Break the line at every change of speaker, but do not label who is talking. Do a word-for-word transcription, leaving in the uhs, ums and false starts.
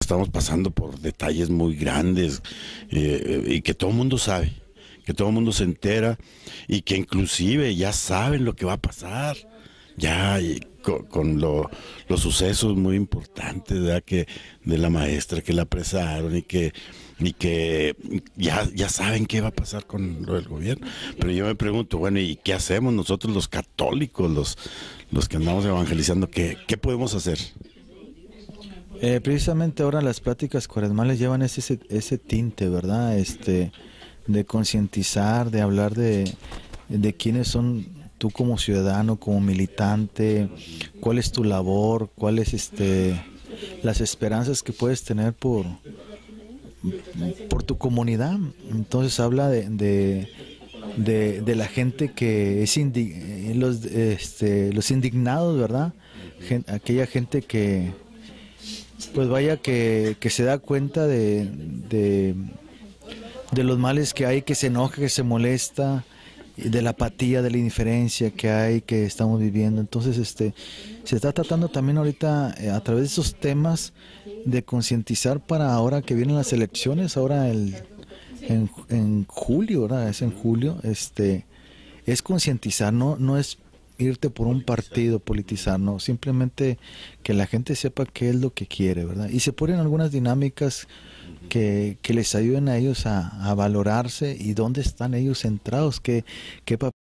estamos pasando por detalles muy grandes eh, y que todo el mundo sabe, que todo el mundo se entera y que inclusive ya saben lo que va a pasar. Ya y con, con lo, los sucesos muy importantes, ¿verdad? Que de la maestra que la apresaron y que y que ya, ya saben qué va a pasar con lo del gobierno. Pero yo me pregunto, bueno, ¿y qué hacemos nosotros los católicos, los, los que andamos evangelizando? ¿Qué, qué podemos hacer?
Eh, precisamente ahora las pláticas cuaresmales llevan ese, ese, ese tinte, ¿verdad? Este, de concientizar, de hablar de, de quiénes son tú como ciudadano, como militante, cuál es tu labor, cuáles este, las esperanzas que puedes tener por, por tu comunidad. Entonces habla de, de, de, de la gente que es indi, los, este, los indignados, ¿verdad? Gen, aquella gente que pues vaya que, que se da cuenta de, de, de los males que hay, que se enoja, que se molesta, de la apatía, de la indiferencia que hay, que estamos viviendo. Entonces este se está tratando también ahorita eh, a través de esos temas de concientizar para ahora que vienen las elecciones, ahora el en, en julio, ¿verdad? Es en julio, este es concientizar, no no es irte por un partido, politizar, no, simplemente que la gente sepa qué es lo que quiere, ¿verdad? Y se ponen algunas dinámicas que, que les ayuden a ellos a, a valorarse y dónde están ellos centrados, qué, qué papel